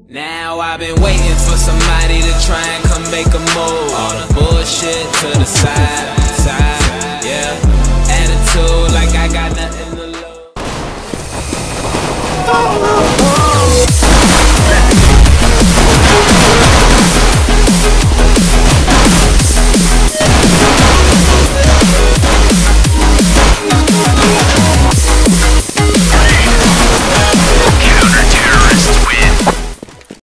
Now I've been waiting for somebody to try and come make a move. All the bullshit to the side.